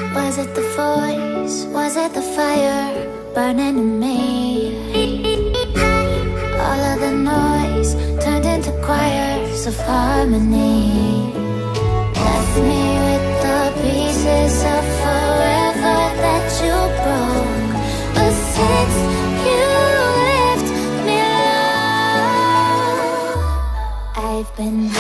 Was it the voice? Was it the fire burning in me? All of the noise turned into choirs of harmony. Left me with the pieces of forever that you broke. But since you left me alone, I've been